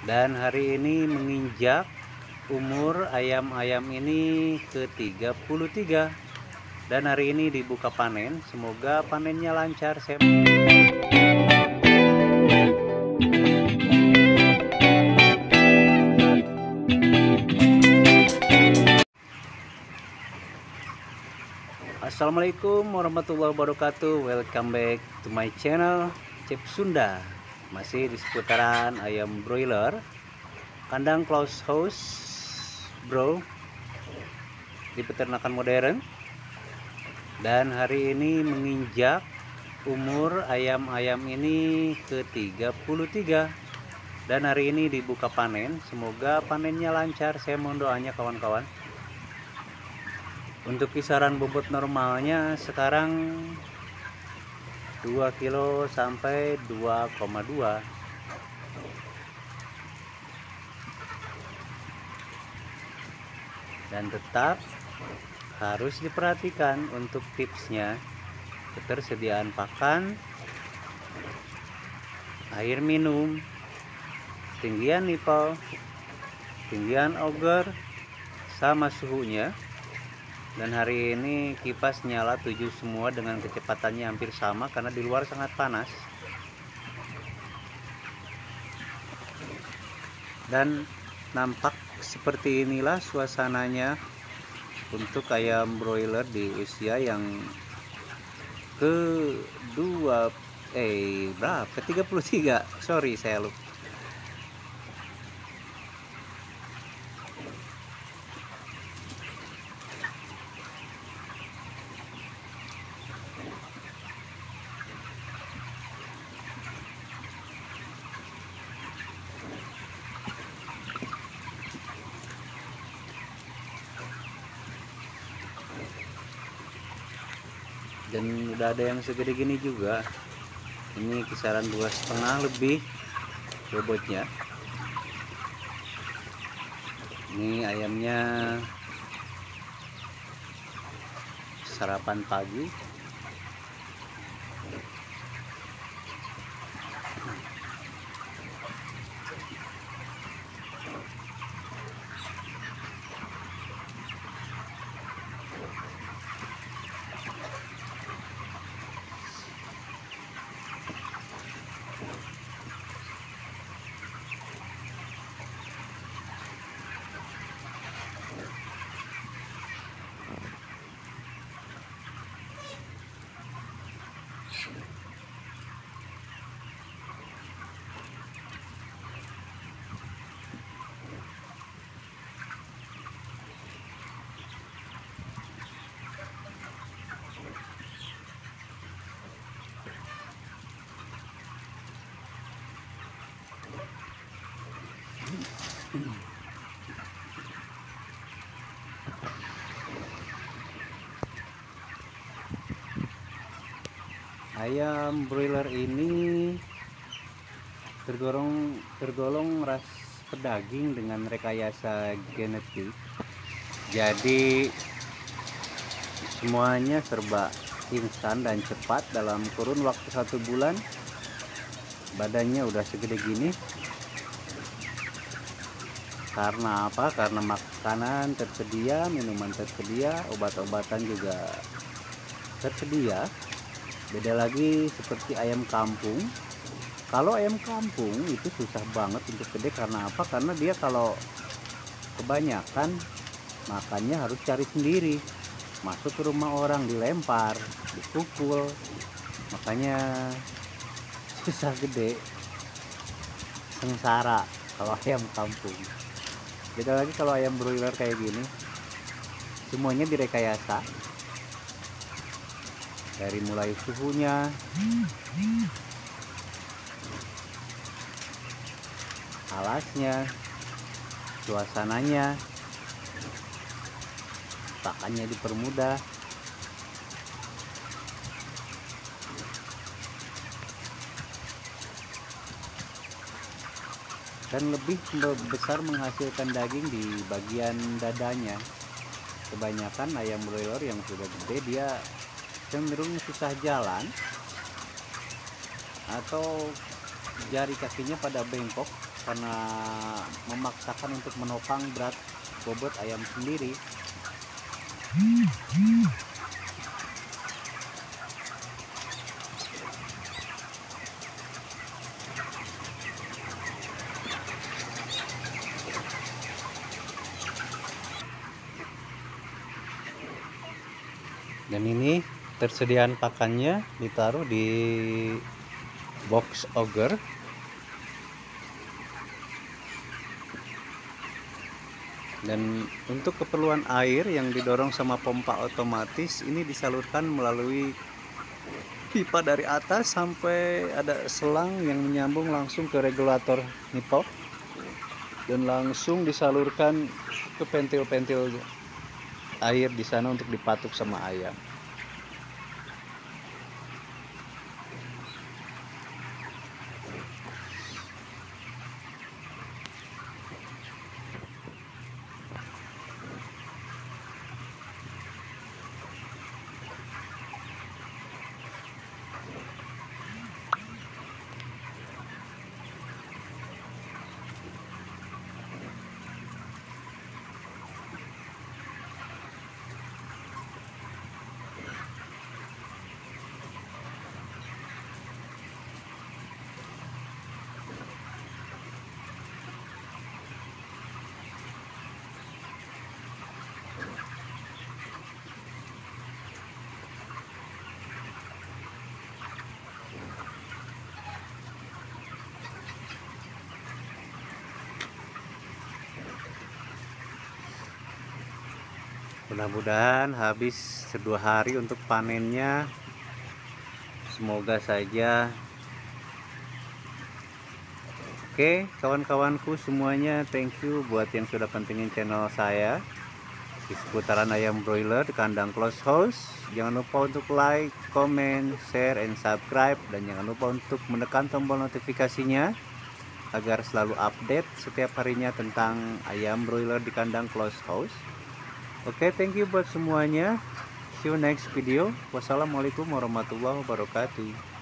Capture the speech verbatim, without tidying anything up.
Dan hari ini menginjak umur ayam-ayam ini ke tiga puluh tiga. Dan hari ini dibuka panen. Semoga panennya lancar. Saya Assalamualaikum warahmatullahi wabarakatuh. Welcome back to my channel Cep Sunda. Masih di seputaran ayam broiler, kandang close house bro, di peternakan modern. Dan hari ini menginjak umur ayam-ayam ini ke tiga puluh tiga. Dan hari ini dibuka panen. Semoga panennya lancar. Saya mohon doanya kawan-kawan. Untuk kisaran bobot normalnya sekarang dua kilo sampai dua koma dua. Dan tetap harus diperhatikan untuk tipsnya: ketersediaan pakan, air minum, tinggian nipel, tinggian auger, sama suhunya. Dan hari ini kipas nyala tujuh semua dengan kecepatannya hampir sama karena di luar sangat panas. Dan nampak seperti inilah suasananya untuk ayam broiler di usia yang kedua eh berapa? ke tiga puluh tiga. Sorry, saya lupa. Dan udah ada yang segede gini juga. Ini kisaran dua setengah lebih bobotnya. Ini ayamnya sarapan pagi. Ayam broiler ini tergolong tergolong ras pedaging dengan rekayasa genetik. Jadi semuanya serba instan dan cepat. Dalam kurun waktu satu bulan badannya udah segede gini. Karena apa? Karena makanan tersedia, minuman tersedia, obat-obatan juga tersedia. Beda lagi seperti ayam kampung. Kalau ayam kampung itu susah banget untuk gede. Karena apa? Karena dia kalau kebanyakan makannya harus cari sendiri. Masuk ke rumah orang dilempar, dipukul. Makanya susah gede, sengsara kalau ayam kampung. Beda lagi kalau ayam broiler kayak gini, semuanya direkayasa. Dari mulai suhunya, alasnya, suasananya, pakannya dipermudah. Dan lebih besar menghasilkan daging di bagian dadanya. Kebanyakan ayam broiler yang sudah gede dia cenderung susah jalan atau jari kakinya pada bengkok karena memaksakan untuk menopang berat bobot ayam sendiri. Dan ini tersediaan pakannya ditaruh di box auger. Dan untuk keperluan air yang didorong sama pompa otomatis ini disalurkan melalui pipa dari atas sampai ada selang yang menyambung langsung ke regulator nipop dan langsung disalurkan ke pentil-pentil air di sana untuk dipatuk sama ayam. Mudah-mudahan habis dua hari untuk panennya. Semoga saja. Oke, kawan-kawanku semuanya, thank you buat yang sudah pentingin channel saya di seputaran ayam broiler di kandang close house. Jangan lupa untuk like, comment, share, and subscribe, dan jangan lupa untuk menekan tombol notifikasinya agar selalu update setiap harinya tentang ayam broiler di kandang close house. Oke, thank you buat semuanya. See you next video. Wassalamualaikum warahmatullahi wabarakatuh.